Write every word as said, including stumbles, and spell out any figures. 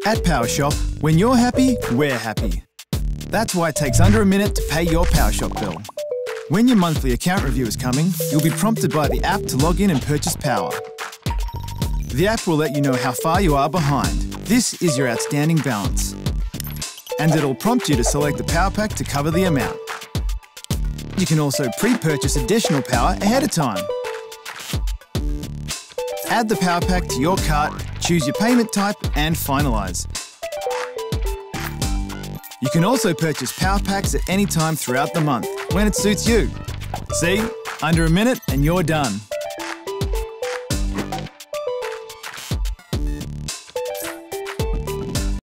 At PowerShop, when you're happy, we're happy. That's why it takes under a minute to pay your PowerShop bill. When your monthly account review is coming, you'll be prompted by the app to log in and purchase power. The app will let you know how far you are behind. This is your outstanding balance. And it'll prompt you to select the power pack to cover the amount. You can also pre-purchase additional power ahead of time. Add the power pack to your cart, choose your payment type and finalise. You can also purchase power packs at any time throughout the month, when it suits you. See? Under a minute and you're done.